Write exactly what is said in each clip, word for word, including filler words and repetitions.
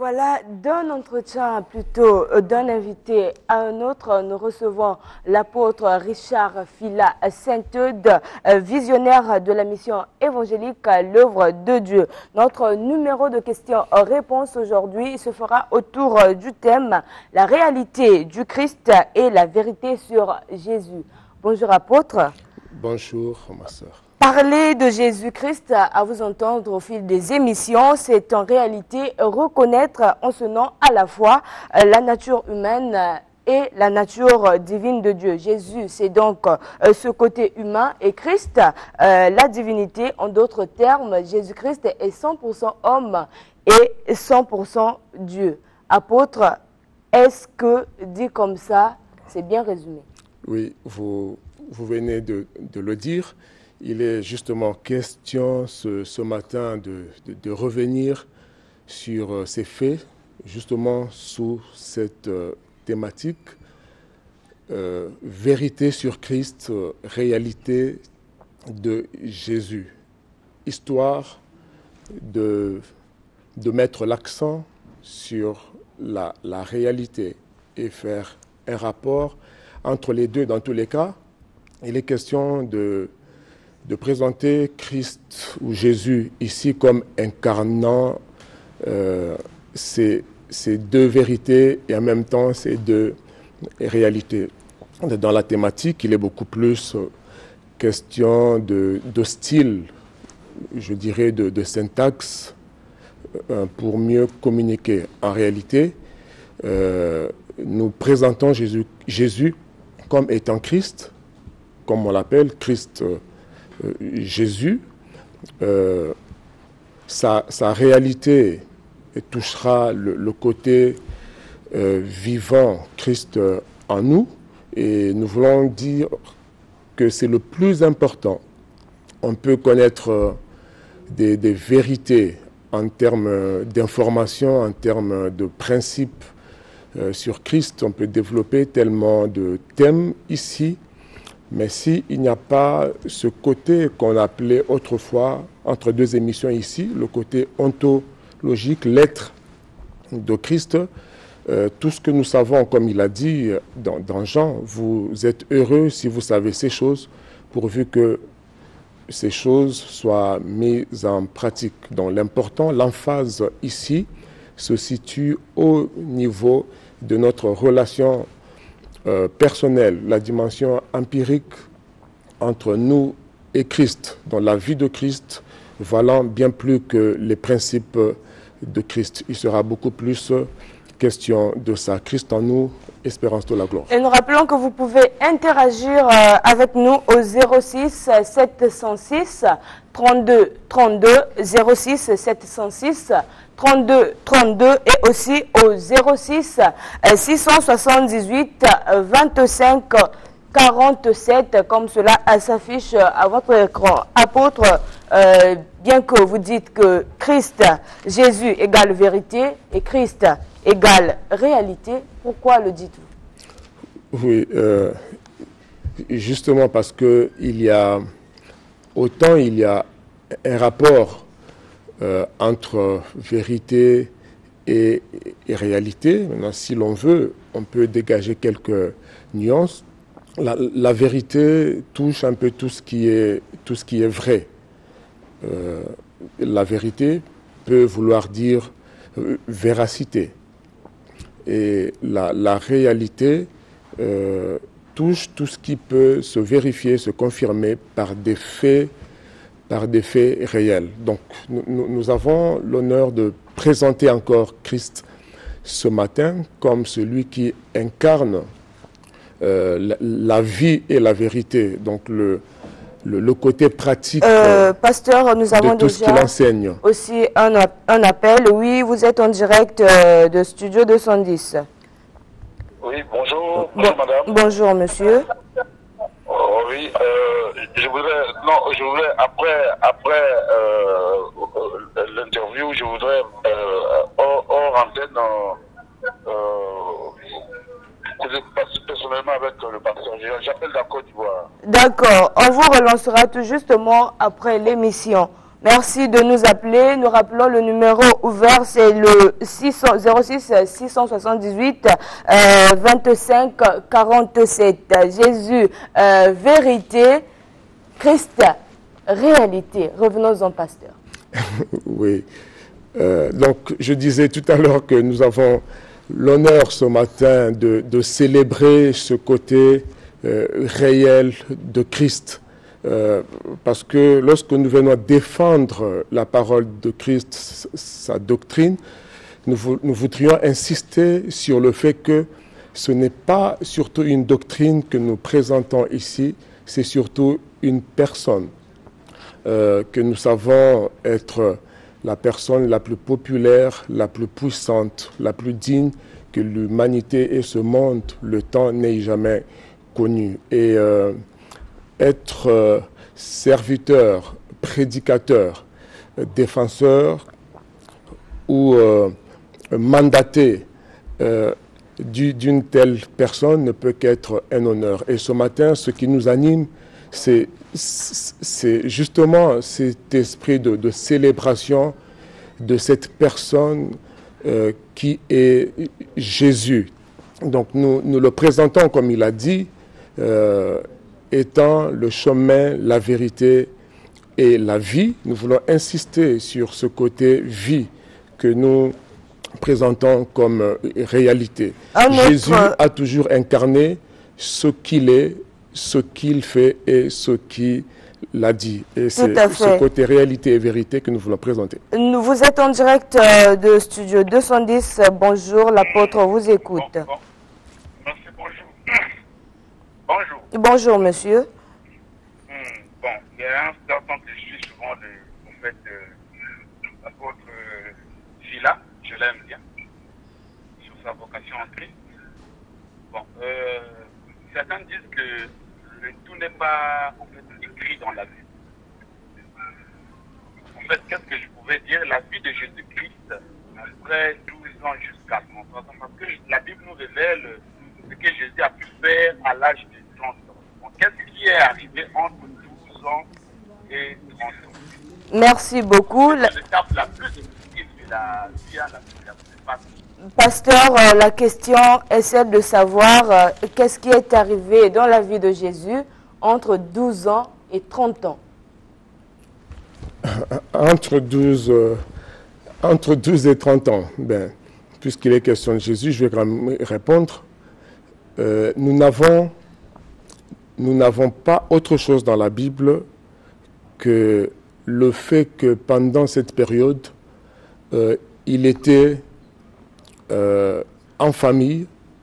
voilà, d'un entretien plutôt d'un invité à un autre, nous recevons l'apôtre Richard Fila Saint-Eudes, visionnaire de la mission évangélique L'œuvre de Dieu. Notre numéro de questions-réponses aujourd'hui se fera autour du thème « La réalité du Christ et la vérité sur Jésus ». Bonjour apôtre. Bonjour ma sœur. Parler de Jésus-Christ, à vous entendre au fil des émissions, c'est en réalité reconnaître en ce nom à la fois la nature humaine et la nature divine de Dieu. Jésus, c'est donc ce côté humain et Christ, la divinité. En d'autres termes, Jésus-Christ est cent pour cent homme et cent pour cent Dieu. Apôtre, est-ce que, dit comme ça, c'est bien résumé? Oui, vous, vous venez de, de le dire. Il est justement question ce, ce matin de, de, de revenir sur euh, ces faits, justement sous cette euh, thématique, euh, vérité sur Christ, euh, réalité de Jésus. Histoire de, de mettre l'accent sur la, la réalité et faire un rapport entre les deux. Dans tous les cas, il est question de de présenter Christ ou Jésus ici comme incarnant euh, ces, ces deux vérités et en même temps ces deux réalités. Dans la thématique, il est beaucoup plus question de, de style, je dirais de, de syntaxe, euh, pour mieux communiquer. En réalité, euh, nous présentons Jésus, Jésus comme étant Christ, comme on l'appelle, Christ euh, Euh, Jésus, euh, sa, sa réalité touchera le, le côté euh, vivant Christ euh, en nous, et nous voulons dire que c'est le plus important. On peut connaître euh, des, des vérités en termes d'informations, en termes de principes euh, sur Christ. On peut développer tellement de thèmes ici. Mais s'il n'y a pas ce côté qu'on appelait autrefois, entre deux émissions ici, le côté ontologique, l'être de Christ, euh, tout ce que nous savons, comme il a dit dans, dans Jean, vous êtes heureux si vous savez ces choses, pourvu que ces choses soient mises en pratique. Donc l'important, l'emphase ici, se situe au niveau de notre relation Euh, personnel, la dimension empirique entre nous et Christ, dans la vie de Christ, valant bien plus que les principes de Christ. Il sera beaucoup plus question de ça. Christ en nous, espérance de la gloire. Et nous rappelons que vous pouvez interagir euh, avec nous au zéro six sept cent six trente-deux trente-deux, zéro six sept cent six trente-deux trente-deux et aussi au zéro six six cent soixante-dix-huit vingt-cinq quarante-sept, comme cela s'affiche à votre écran. Apôtre, euh, bien que vous dites que Christ, Jésus égale vérité et Christ égale réalité, pourquoi le dites-vous? Oui, euh, justement parce que il y a, autant il y a un rapport euh, entre vérité et, et réalité. Maintenant, si l'on veut, on peut dégager quelques nuances. La, la vérité touche un peu tout ce qui est, tout ce qui est vrai. Euh, la vérité peut vouloir dire euh, véracité. Et la, la réalité euh, touche tout ce qui peut se vérifier, se confirmer par des faits, par des faits réels. Donc nous, nous avons l'honneur de présenter encore Christ ce matin comme celui qui incarne euh, la, la vie et la vérité. Donc le, le, le côté pratique euh, pasteur, nous avons de tout ce qu'il enseigne. Aussi un, un appel. Oui, vous êtes en direct euh, de Studio deux cent dix. Oui, bonjour, bonjour bon, madame. Bonjour monsieur. Oh, oui, euh, je voudrais, non, je voudrais, après, après euh, l'interview, je voudrais, euh, hors, hors antenne, euh, euh, personnellement avec le pasteur. J'appelle de la Côte d'Ivoire. D'accord, on vous relancera tout justement après l'émission. Merci de nous appeler. Nous rappelons le numéro ouvert, c'est le zéro six six cent soixante-dix-huit euh, vingt-cinq quarante-sept. Jésus, euh, vérité, Christ, réalité. Revenons-en, pasteur. Oui. Euh, donc, je disais tout à l'heure que nous avons l'honneur ce matin de, de célébrer ce côté euh, réel de Christ. Euh, parce que lorsque nous venons défendre la parole de Christ, sa doctrine, nous, nous voudrions insister sur le fait que ce n'est pas surtout une doctrine que nous présentons ici, c'est surtout une personne euh, que nous savons être la personne la plus populaire, la plus puissante, la plus digne que l'humanité et ce monde, le temps n'ait jamais connu. Et euh, être euh, serviteur, prédicateur, euh, défenseur ou euh, mandaté euh, d'une telle personne ne peut qu'être un honneur. Et ce matin, ce qui nous anime, c'est c'est justement cet esprit de, de célébration de cette personne euh, qui est Jésus. Donc nous, nous le présentons, comme il a dit, euh, étant le chemin, la vérité et la vie. Nous voulons insister sur ce côté vie que nous présentons comme euh, réalité. Un Jésus autre... a toujours incarné ce qu'il est, ce qu'il fait et ce qu'il a dit. Et c'est ce côté réalité et vérité que nous voulons présenter. Vous êtes en direct euh, de Studio deux cent dix. Bonjour, l'apôtre vous écoute. Bon, bon. Merci, bonjour. Bonjour. Bonjour, monsieur. Hmm, bon, il y a un certain que je suis souvent le, en fait, euh, l'apôtre euh, Phila, je l'aime bien, sur sa vocation en Christ. Bon, euh, certains disent que le tout n'est pas en fait, écrit dans la Bible. En fait, qu'est-ce que je pouvais dire? La vie de Jésus-Christ, après douze ans jusqu'à trente ans, parce que la Bible nous révèle ce que Jésus a pu faire à l'âge de trente ans. Bon, qu'est-ce qui est arrivé entre douze ans et trente ans? Merci beaucoup. C'est l'étape la plus difficile de la vie à la vie. Pasteur, euh, la question est celle de savoir euh, qu'est-ce qui est arrivé dans la vie de Jésus entre douze ans et trente ans. Entre douze, euh, entre douze et trente ans, ben, puisqu'il est question de Jésus, je vais répondre. Euh, nous n'avons nous n'avons pas autre chose dans la Bible que le fait que pendant cette période, euh, il était Euh, en famille.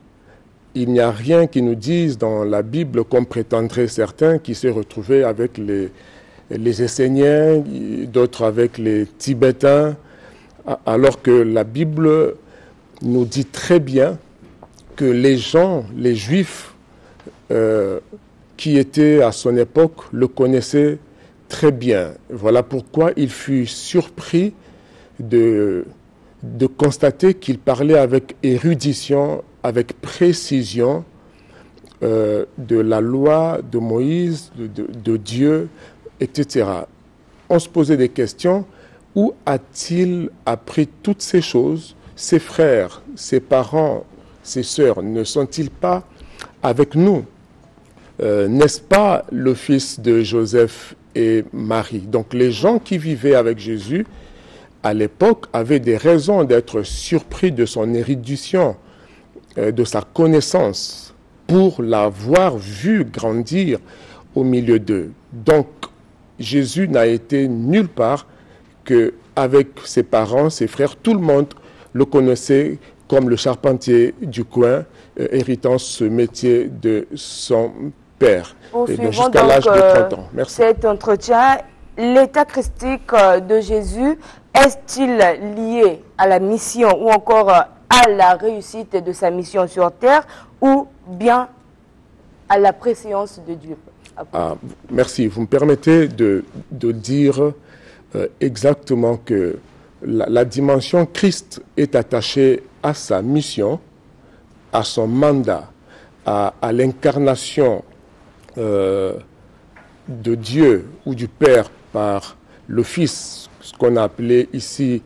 Il n'y a rien qui nous dise dans la Bible, comme prétendraient certains, qui s'est retrouvé avec les, les Esséniens, d'autres avec les Tibétains, alors que la Bible nous dit très bien que les gens, les Juifs euh, qui étaient à son époque le connaissaient très bien. Voilà pourquoi il fut surpris de de constater qu'il parlait avec érudition, avec précision euh, de la loi de Moïse, de, de, de Dieu, et cetera. On se posait des questions. Où a-t-il appris toutes ces choses? Ses frères, ses parents, ses sœurs ne sont-ils pas avec nous? euh, N'est-ce pas le fils de Joseph et Marie? Donc les gens qui vivaient avec Jésus à l'époque, avait des raisons d'être surpris de son érudition, euh, de sa connaissance, pour l'avoir vu grandir au milieu d'eux. Donc, Jésus n'a été nulle part qu'avec ses parents, ses frères, tout le monde le connaissait comme le charpentier du coin, euh, héritant ce métier de son père. Jusqu'à l'âge de trente ans. Merci. Cet entretien, l'état christique de Jésus, est-il lié à la mission ou encore à la réussite de sa mission sur terre ou bien à la préséance de Dieu? Ah, merci. Vous me permettez de, de dire euh, exactement que la, la dimension Christ est attachée à sa mission, à son mandat, à, à l'incarnation euh, de Dieu ou du Père par le Fils, ce qu'on a appelé ici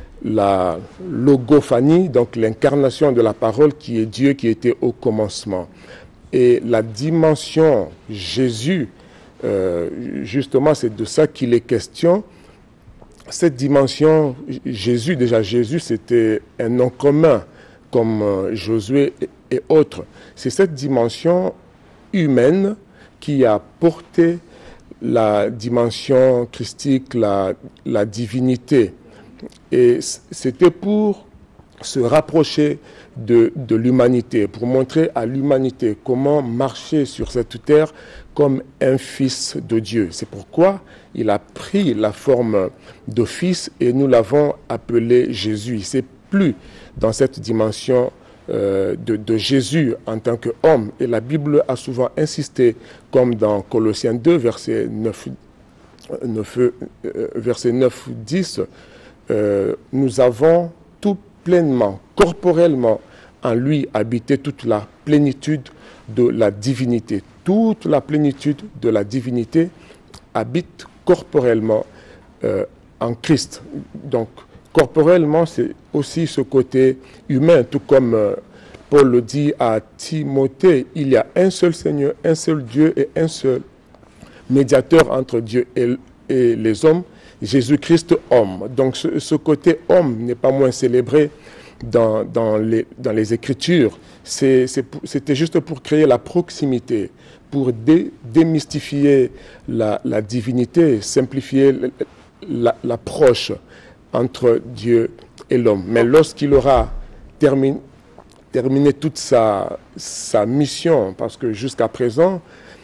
la logophanie, donc l'incarnation de la parole qui est Dieu qui était au commencement. Et la dimension Jésus, euh, justement, c'est de ça qu'il est question. Cette dimension Jésus, déjà Jésus, c'était un nom commun, comme euh, Josué et, et autres. C'est cette dimension humaine qui a porté la dimension christique, la, la divinité. Et c'était pour se rapprocher de, de l'humanité, pour montrer à l'humanité comment marcher sur cette terre comme un fils de Dieu. C'est pourquoi il a pris la forme de fils et nous l'avons appelé Jésus. C'est plus dans cette dimension euh, de, de Jésus en tant qu'homme. Et la Bible a souvent insisté, comme dans Colossiens deux, verset neuf, neuf, euh, verset neuf dix, euh, nous avons tout pleinement, corporellement, en lui habité toute la plénitude de la divinité. Toute la plénitude de la divinité habite corporellement euh, en Christ. Donc, corporellement, c'est aussi ce côté humain, tout comme euh, Paul le dit à Timothée, il y a un seul Seigneur, un seul Dieu et un seul médiateur entre Dieu et, et les hommes, Jésus-Christ homme. Donc ce, ce côté homme n'est pas moins célébré dans, dans, les, dans les Écritures. C'est, c'est, c'était juste pour créer la proximité, pour dé, démystifier la, la divinité, simplifier la, l'approche entre Dieu et l'homme. Mais lorsqu'il aura terminé, terminé toute sa, sa mission, parce que jusqu'à présent,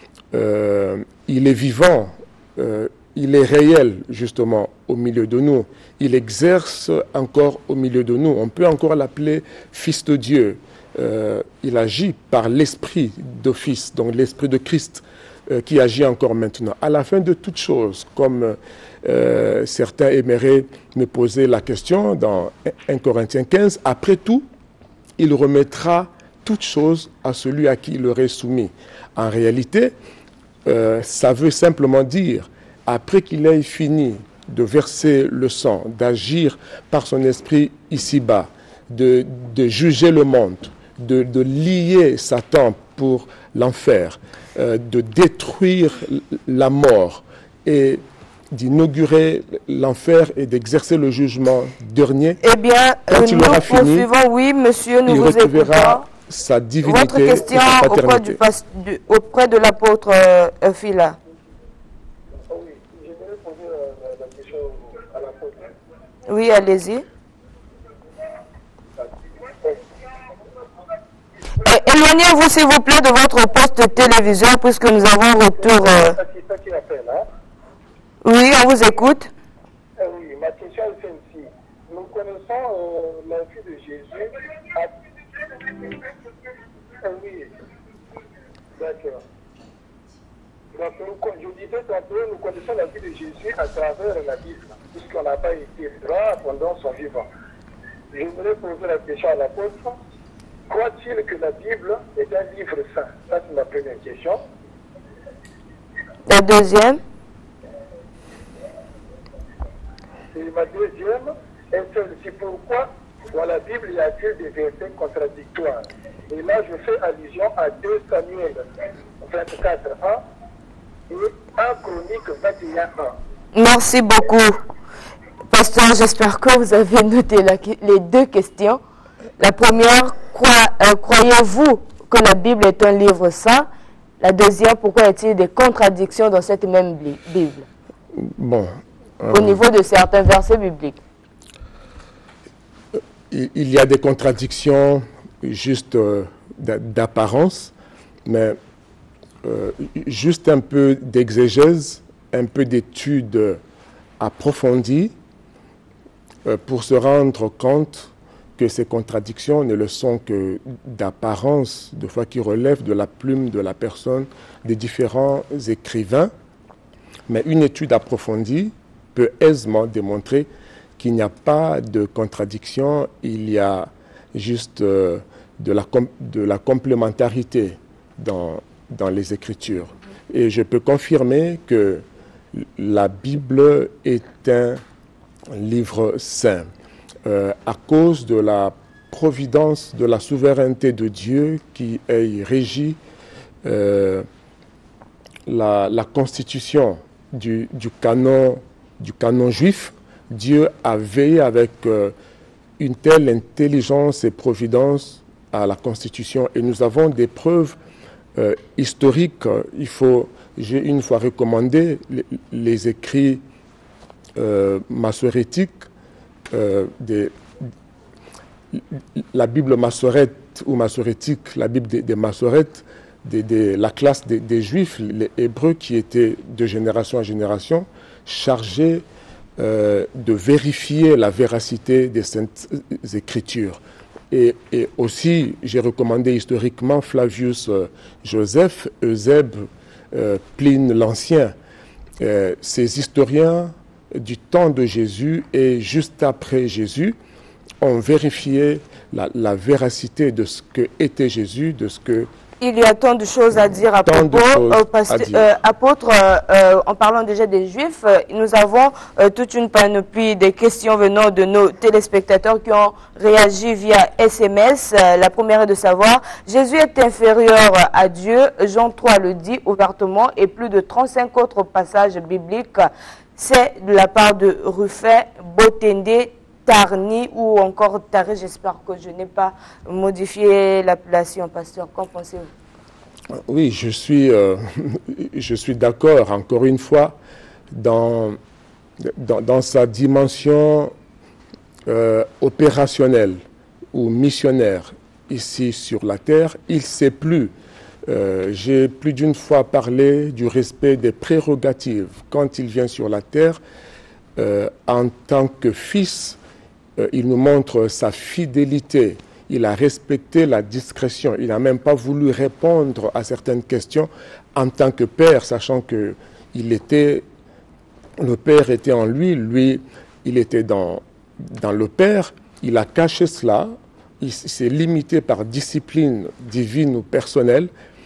euh, il est vivant, euh, il est réel justement au milieu de nous. Il exerce encore au milieu de nous. On peut encore l'appeler Fils de Dieu. Euh, il agit par l'Esprit de Fils, donc l'Esprit de Christ euh, qui agit encore maintenant. À la fin de toutes choses, comme euh, certains aimeraient me poser la question dans un Corinthiens quinze, après tout, il remettra toutes choses à celui à qui il aurait soumis. En réalité, euh, ça veut simplement dire après qu'il ait fini de verser le sang, d'agir par son esprit ici-bas, de, de juger le monde, de, de lier Satan pour l'enfer, euh, de détruire la mort et d'inaugurer l'enfer et d'exercer le jugement dernier. Eh bien, quand il nous aura fini, poursuivons. Oui, monsieur, nous il vous recevra écoutons. sa divinité Votre question et sa auprès, paternité. du, pas- du- auprès de l'apôtre euh, Phila. Oui, j'aimerais poser la, la question à l'apôtre. Oui, allez-y. Et éloignez-vous, s'il vous plaît, de votre poste de télévision, puisque nous avons retour. euh, C'est ça qui appelle, hein? Oui, on vous écoute. Eh oui, ma question est celle-ci. Nous connaissons euh, la vie de Jésus. À... Eh oui, d'accord. Donc, nous, con- je disais tantôt, nous connaissons la vie de Jésus à travers la Bible, puisqu'on n'a pas été droit pendant son vivant. Je voudrais poser la question à l'apôtre. Croit-il que la Bible est un livre saint? Ça, c'est ma première question. La deuxième. Et ma deuxième est celle-ci. Pourquoi dans la Bible y a-t-il des versets contradictoires? Et là, je fais allusion à deux Samuel vingt-quatre un et un Chronique vingt et un un. Merci beaucoup. Pasteur, j'espère que vous avez noté la- les deux questions. La première, crois- euh, croyez-vous que la Bible est un livre saint? La deuxième, pourquoi y a-t-il des contradictions dans cette même Bi- Bible Bon, euh, au niveau de certains versets bibliques? il, il y a des contradictions juste euh, d'a- d'apparence, mais euh, juste un peu d'exégèse, un peu d'études approfondies euh, pour se rendre compte que ces contradictions ne le sont que d'apparence, de fois qui relèvent de la plume de la personne des différents écrivains. Mais une étude approfondie peut aisément démontrer qu'il n'y a pas de contradiction, il y a juste euh, de, la com- de la complémentarité dans, dans les Écritures. Et je peux confirmer que la Bible est un livre saint. Euh, à cause de la providence, de la souveraineté de Dieu qui est régie euh, la, la constitution du, du, canon, du canon juif, Dieu a veillé avec euh, une telle intelligence et providence à la constitution. Et nous avons des preuves euh, historiques. Il faut, j'ai une fois recommandé les, les écrits euh, massorétiques, euh, des, la Bible massorète ou massorétique, la Bible des, des massorètes, des, des, la classe des, des Juifs, les Hébreux qui étaient de génération en génération chargés euh, de vérifier la véracité des Saintes Écritures. Et, et aussi, j'ai recommandé historiquement Flavius euh, Joseph, Eusèbe, euh, Pline l'Ancien. Euh, ces historiens du temps de Jésus et juste après Jésus ont vérifié la, la véracité de ce que était Jésus, de ce que... Il y a tant de choses à dire à Tant de propos. choses Euh, parce à que, dire. euh, apôtre, euh, euh, en parlant déjà des Juifs, euh, nous avons euh, toute une panoplie de questions venant de nos téléspectateurs qui ont réagi via S M S. Euh, la première est de savoir, Jésus est inférieur à Dieu. Jean trois le dit ouvertement et plus de trente-cinq autres passages bibliques. C'est de la part de Ruffin, Botende, Tarni ou encore Taré. J'espère que je n'ai pas modifié l'appellation, pasteur. Qu'en pensez-vous? Oui, je suis, euh, je suis d'accord, encore une fois, dans, dans, dans sa dimension euh, opérationnelle ou missionnaire ici sur la terre. Il ne sait plus. Euh, j'ai plus d'une fois parlé du respect des prérogatives. Quand il vient sur la terre, euh, en tant que fils, euh, il nous montre sa fidélité. Il a respecté la discrétion. Il n'a même pas voulu répondre à certaines questions en tant que père, sachant que il était, le père était en lui, lui, il était dans, dans le père. Il a caché cela. Il s'est limité par discipline divine ou personnelle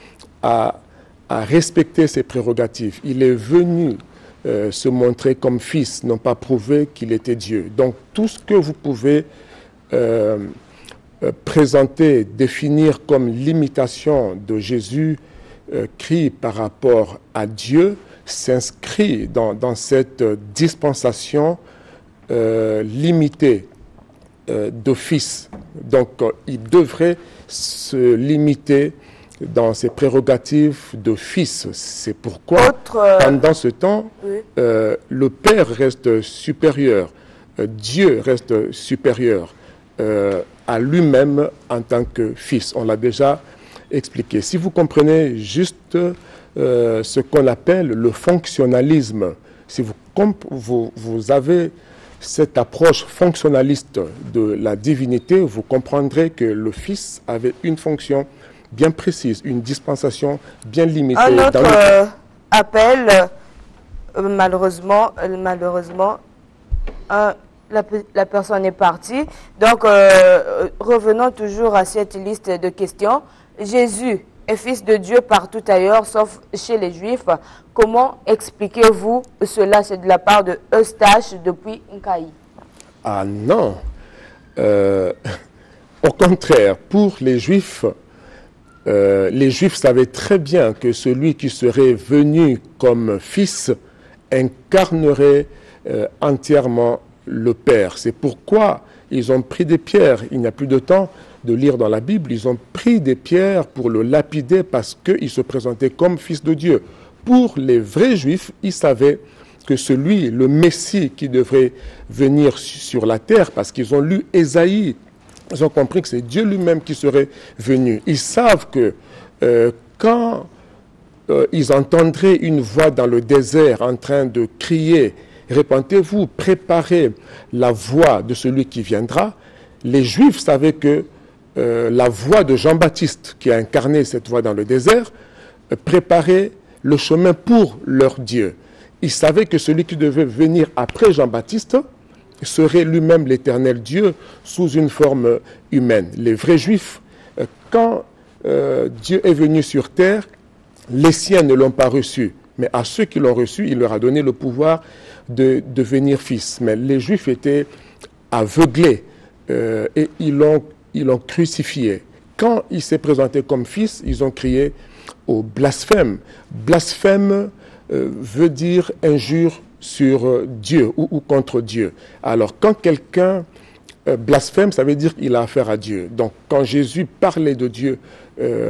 à, à respecter ses prérogatives. Il est venu euh, se montrer comme fils, non pas prouver qu'il était Dieu. Donc tout ce que vous pouvez euh, euh, présenter, définir comme l'imitation de Jésus euh, Christ par rapport à Dieu, s'inscrit dans, dans cette dispensation euh, limitée euh, d'office. Donc euh, il devrait se limiter dans ses prérogatives de fils. C'est pourquoi, Autre, euh, pendant ce temps, oui. euh, le Père reste supérieur, euh, Dieu reste supérieur euh, à lui-même en tant que fils. On l'a déjà expliqué. Si vous comprenez juste euh, ce qu'on appelle le fonctionnalisme, si vous, vous, vous avez cette approche fonctionnaliste de la divinité, vous comprendrez que le Fils avait une fonction bien précise, une dispensation bien limitée. Un autre dans le... euh, appel, euh, malheureusement, euh, malheureusement, un, la, la personne est partie. Donc, euh, revenons toujours à cette liste de questions. Jésus est fils de Dieu partout ailleurs, sauf chez les Juifs. Comment expliquez-vous cela? C'est de la part de Eustache depuis Nkaï. Ah non. Euh, au contraire, pour les Juifs, euh, les Juifs savaient très bien que celui qui serait venu comme fils incarnerait euh, entièrement le Père. C'est pourquoi ils ont pris des pierres. Il n'y a plus de temps de lire dans la Bible. Ils ont pris des pierres pour le lapider parce qu'il se présentait comme fils de Dieu. Pour les vrais Juifs, ils savaient que celui, le Messie qui devrait venir sur la terre, parce qu'ils ont lu Ésaïe, ils ont compris que c'est Dieu lui-même qui serait venu. Ils savent que euh, quand euh, ils entendraient une voix dans le désert en train de crier « Répentez-vous, préparez la voix de celui qui viendra », les Juifs savaient que euh, la voix de Jean-Baptiste, qui a incarné cette voix dans le désert, euh, préparait le chemin pour leur Dieu. Ils savaient que celui qui devait venir après Jean-Baptiste serait lui-même l'éternel Dieu sous une forme humaine. Les vrais Juifs, quand euh, Dieu est venu sur terre, les siens ne l'ont pas reçu. Mais à ceux qui l'ont reçu, il leur a donné le pouvoir de devenir fils. Mais les Juifs étaient aveuglés euh, et ils l'ont, ils l'ont crucifié. Quand il s'est présenté comme fils, ils ont crié au blasphème. Blasphème euh, veut dire injure sur euh, Dieu ou, ou contre Dieu. Alors quand quelqu'un euh, blasphème, ça veut dire qu'il a affaire à Dieu. Donc quand Jésus parlait de Dieu euh,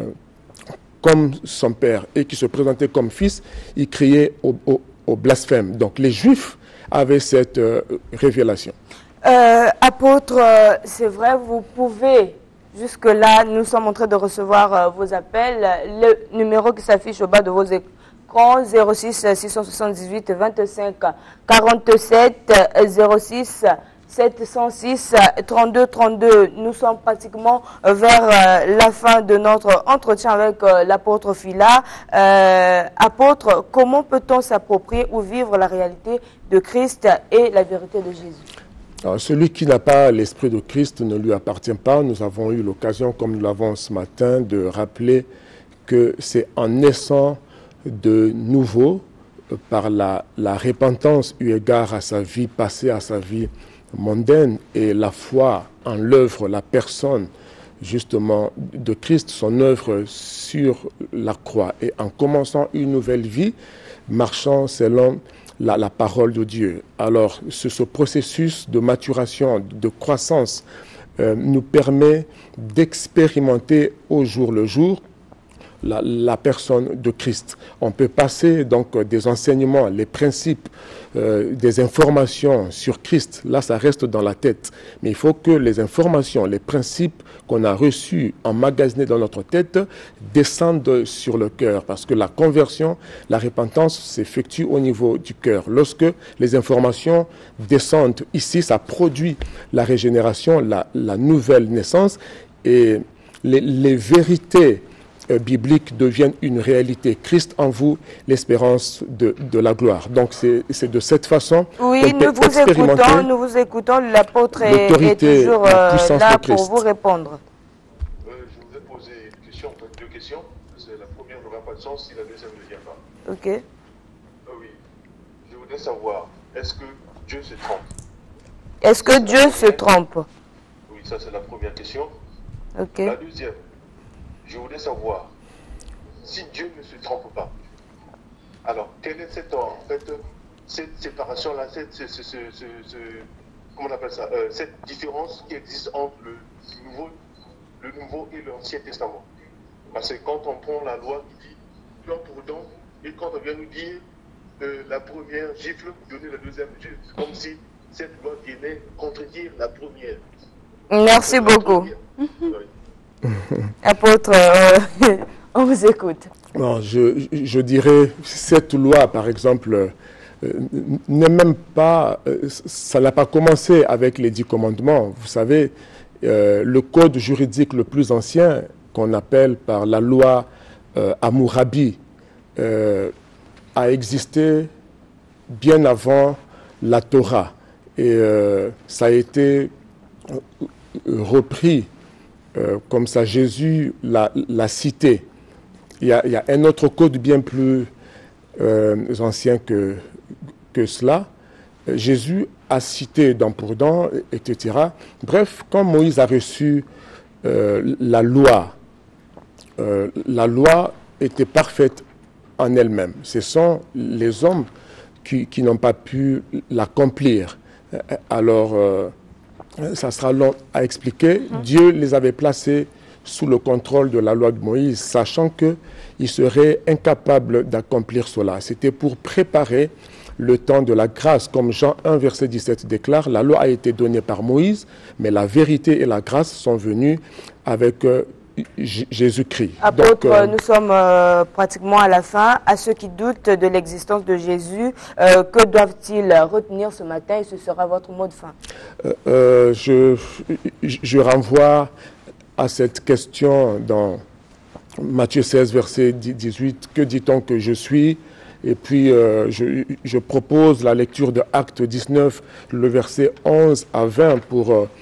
comme son père et qui se présentait comme fils, il criait au, au, au blasphème. Donc les Juifs avaient cette euh, révélation. Euh, apôtre, euh, c'est vrai, vous pouvez, jusque-là, nous sommes en train de recevoir euh, vos appels. Le numéro qui s'affiche au bas de vos écrans, zéro six six cent soixante-dix-huit vingt-cinq quarante-sept, zéro six sept cent six trente-deux trente-deux. Nous sommes pratiquement vers euh, la fin de notre entretien avec euh, l'apôtre Phila. Euh, apôtre, comment peut-on s'approprier ou vivre la réalité de Christ et la vérité de Jésus? Alors, celui qui n'a pas l'esprit de Christ ne lui appartient pas. Nous avons eu l'occasion, comme nous l'avons ce matin, de rappeler que c'est en naissant de nouveau, euh, par la, la repentance eu égard à sa vie passée, à sa vie mondaine, et la foi en l'œuvre, la personne justement de Christ, son œuvre sur la croix, et en commençant une nouvelle vie, marchant selon La, la parole de Dieu. Alors, ce, ce processus de maturation, de croissance, euh, nous permet d'expérimenter au jour le jour la, la personne de Christ. On peut passer donc des enseignements, les principes, euh, des informations sur Christ. Là, ça reste dans la tête. Mais il faut que les informations, les principes qu'on a reçus, emmagasinés dans notre tête, descendent sur le cœur. Parce que la conversion, la repentance s'effectue au niveau du cœur. Lorsque les informations descendent ici, ça produit la régénération, la, la nouvelle naissance. Et les, les vérités Euh, bibliques deviennent une réalité. Christ en vous, l'espérance de, de la gloire. Donc c'est de cette façon oui, qu'on peut nous vous écoutons, nous vous écoutons. L'apôtre est, est toujours euh, là pour vous répondre. Euh, je vous ai posé une question, deux questions. La première n'aura pas de sens si la deuxième ne vient pas. Ok. Euh, oui. Je voudrais savoir, est-ce que Dieu se trompe? Est-ce que Dieu se trompe? Oui, ça c'est la première question. Ok. La deuxième, je voulais savoir, si Dieu ne se trompe pas, alors quelle est cette, en fait, cette séparation-là, cette, ce, ce, ce, ce, comment on appelle ça, euh, cette différence qui existe entre le Nouveau, le nouveau et l'Ancien Testament? Parce que quand on prend la loi qui dit tu as pour don, et quand on vient nous dire euh, la première gifle, donner la deuxième gifle, comme si cette loi venait contredire la première. Merci beaucoup. Oui. Apôtre, euh, on vous écoute. Non, je, je dirais, cette loi, par exemple, euh, n'est même pas, euh, ça n'a pas commencé avec les dix commandements. Vous savez, euh, le code juridique le plus ancien, qu'on appelle par la loi euh, Hammurabi, euh, a existé bien avant la Torah. Et euh, ça a été repris. Euh, comme ça, Jésus l'a cité. Il y, a, il y a un autre code bien plus euh, ancien que, que cela. Euh, Jésus a cité dent pour dent, et cetera. Bref, quand Moïse a reçu euh, la loi, euh, la loi était parfaite en elle-même. Ce sont les hommes qui, qui n'ont pas pu l'accomplir. Alors, euh, ça sera long à expliquer. Mmh. Dieu les avait placés sous le contrôle de la loi de Moïse, sachant qu'ils seraient incapables d'accomplir cela. C'était pour préparer le temps de la grâce. Comme Jean un, verset dix-sept déclare, la loi a été donnée par Moïse, mais la vérité et la grâce sont venues avec euh, Jésus-Christ. Apôtre, euh, nous sommes euh, pratiquement à la fin. À ceux qui doutent de l'existence de Jésus, euh, que doivent-ils retenir ce matin? Et ce sera votre mot de fin. Euh, euh, je, je renvoie à cette question dans Matthieu seize, verset dix-huit. Que dit-on que je suis? Et puis, euh, je, je propose la lecture de Actes dix-neuf, le verset onze à vingt, pour euh,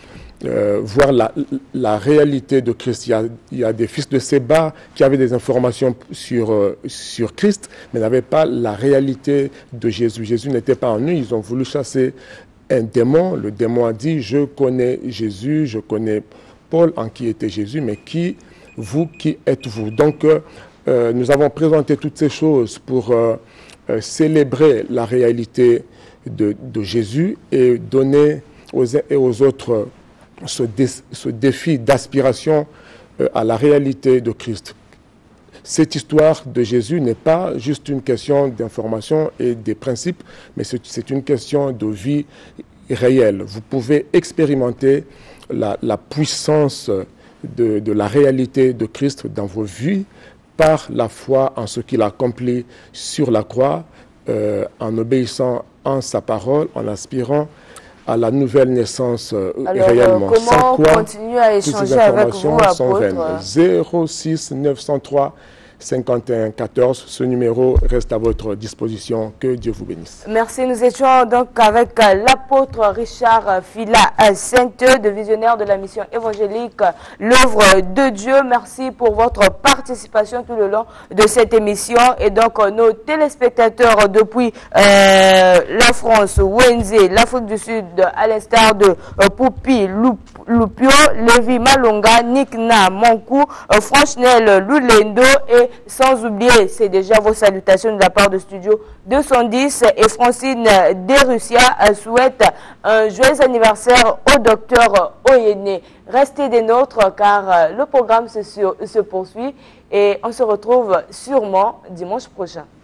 euh, voir la, la réalité de Christ. Il y, a, il y a des fils de Séba qui avaient des informations sur, euh, sur Christ, mais n'avaient pas la réalité de Jésus. Jésus n'était pas en eux. Ils ont voulu chasser un démon. Le démon a dit, je connais Jésus, je connais Paul, en qui était Jésus, mais qui, vous, qui êtes-vous? Donc, euh, nous avons présenté toutes ces choses pour euh, euh, célébrer la réalité de, de Jésus et donner aux uns et aux autres ce, dé, ce défi d'aspiration euh, à la réalité de Christ. Cette histoire de Jésus n'est pas juste une question d'information et des principes, mais c'est une question de vie réelle. Vous pouvez expérimenter la, la puissance de, de la réalité de Christ dans vos vies par la foi en ce qu'il a accompli sur la croix, euh, en obéissant en sa parole, en aspirant à la nouvelle naissance euh, Alors, réellement. Euh, comment Sans quoi, continuer à échanger toutes ces avec informations vous, sont vaines. apôtre? zéro six neuf cent trois cinquante et un quatorze, ce numéro reste à votre disposition. Que Dieu vous bénisse. Merci. Nous étions donc avec l'apôtre Richard Fila Sainteux, de visionnaire de la mission évangélique, l'œuvre de Dieu. Merci pour votre participation tout le long de cette émission. Et donc, nos téléspectateurs depuis euh, la France, Wenze, l'Afrique du Sud, à l'instar de euh, Poupi, Lupio, Lévi Malonga, Nikna, Monkou, euh, Franchnel, Lulendo et sans oublier, c'est déjà vos salutations de la part de Studio deux cent dix et Francine Derussia souhaite un joyeux anniversaire au docteur Oyene. Restez des nôtres car le programme se, se poursuit et on se retrouve sûrement dimanche prochain.